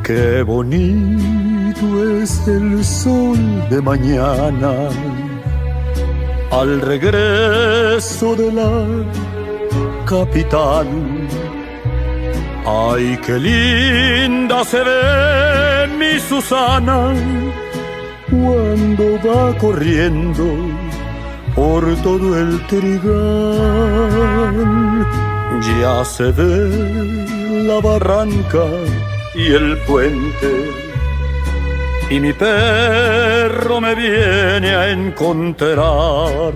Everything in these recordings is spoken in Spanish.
Qué bonito es el sol de mañana al regreso de la capital. Ay, qué linda se ve mi Susana cuando va corriendo por todo el trigal. Ya se ve la barranca y el puente, y mi perro me viene a encontrar.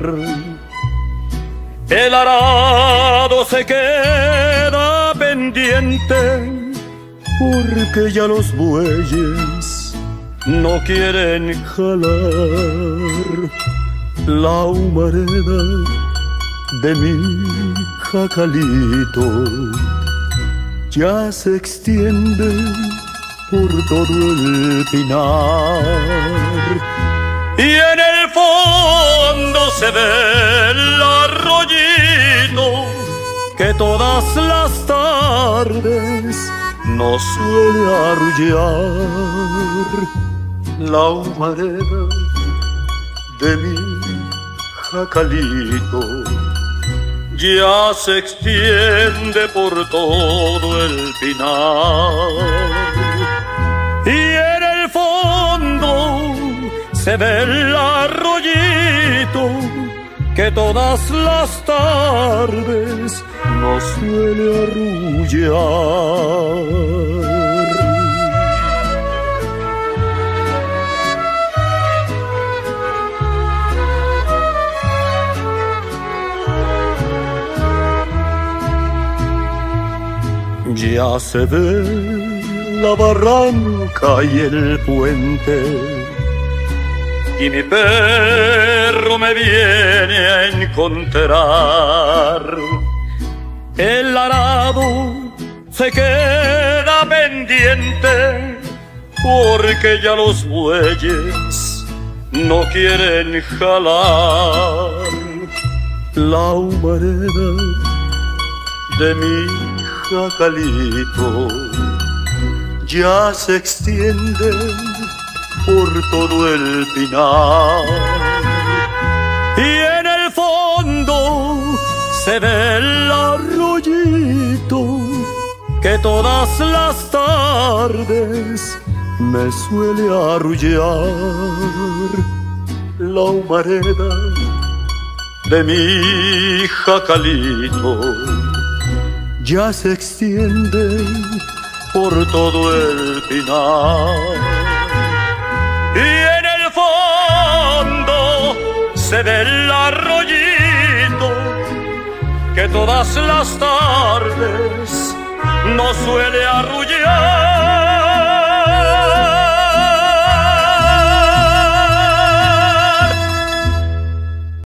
El arado se queda pendiente porque ya los bueyes no quieren jalar. La humareda de mi jacalito ya se extiende por todo el pinar, y en el fondo se ve el arroyito que todas las tardes nos suele arrullar. La humareda de mi jacalito ya se extiende por todo el pinar, y en el fondo se ve el arroyito que todas las tardes nos suele arrullar. Ya se ve la barranca y el puente, y mi perro me viene a encontrar. El arado se queda pendiente porque ya los bueyes no quieren jalar. La humareda de mi jacalito ya se extiende por todo el pinar, y en el fondo se ve el arroyito que todas las tardes me suele arrullar. La humareda de mi jacalito ya se extiende por todo el pinar, y en el fondo se ve el arroyito que todas las tardes nos suele arrullar.